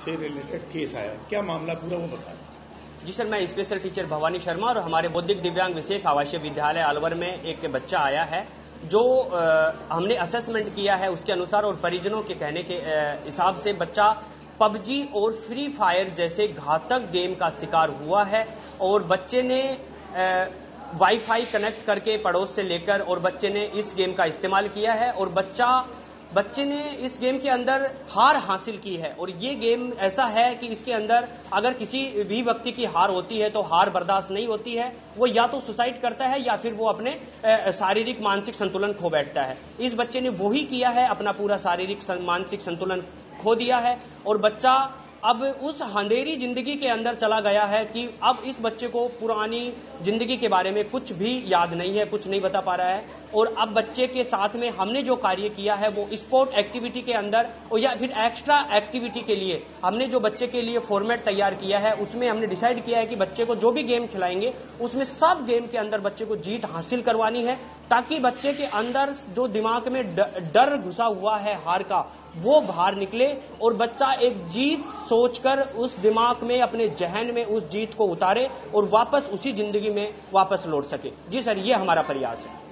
से related case आया, क्या मामला पूरा वो बताएं। जी सर, मैं स्पेशल टीचर भवानी शर्मा और हमारे बौद्धिक दिव्यांग विशेष आवासीय विद्यालय अलवर में एक बच्चा आया है जो हमने असेसमेंट किया है उसके अनुसार और परिजनों के कहने के हिसाब से बच्चा पबजी और फ्री फायर जैसे घातक गेम का शिकार हुआ है और बच्चे ने वाईफाई कनेक्ट करके पड़ोस से लेकर और बच्चे ने इस गेम का इस्तेमाल किया है और बच्चे ने इस गेम के अंदर हार हासिल की है। और ये गेम ऐसा है कि इसके अंदर अगर किसी भी व्यक्ति की हार होती है तो हार बर्दाश्त नहीं होती है, वो या तो सुसाइड करता है या फिर वो अपने शारीरिक मानसिक संतुलन खो बैठता है। इस बच्चे ने वही किया है, अपना पूरा शारीरिक मानसिक संतुलन खो दिया है और बच्चा अब उस अंधेरी जिंदगी के अंदर चला गया है कि अब इस बच्चे को पुरानी जिंदगी के बारे में कुछ भी याद नहीं है, कुछ नहीं बता पा रहा है। और अब बच्चे के साथ में हमने जो कार्य किया है वो स्पोर्ट एक्टिविटी के अंदर और या फिर एक्स्ट्रा एक्टिविटी के लिए हमने जो बच्चे के लिए फॉर्मेट तैयार किया है उसमें हमने डिसाइड किया है कि बच्चे को जो भी गेम खिलाएंगे उसमें सब गेम के अंदर बच्चे को जीत हासिल करवानी है, ताकि बच्चे के अंदर जो दिमाग में डर घुसा हुआ है हार का वो बाहर निकले और बच्चा एक जीत सोचकर उस दिमाग में अपने जहन में उस जीत को उतारे और वापस उसी जिंदगी में वापस लौट सके। जी सर, ये हमारा प्रयास है।